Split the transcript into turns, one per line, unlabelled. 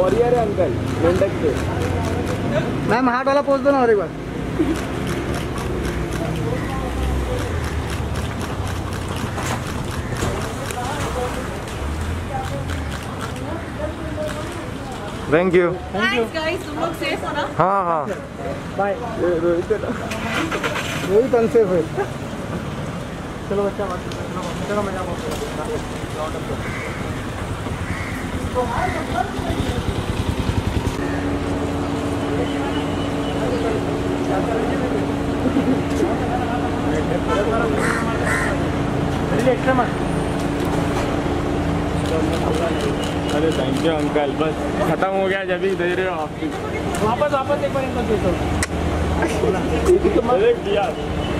Warrior है uncle, मेंढक के।
मैम हार्ट वाला पोज दो ना और एक बार।
Thank you.
थैंक्स गाइस, तुम लोग सेफ हो ना?
हाँ हाँ
बाय। रोहित अनसेफ है। चलो बच्चा चलो मैं जाऊँ। एक्स्ट्रा मत।
अरे थैंक यू अंकल, बस खत्म हो गया जब ही दे रहे हो आप।
वापस एक बार इनको दे दो।
अरे यार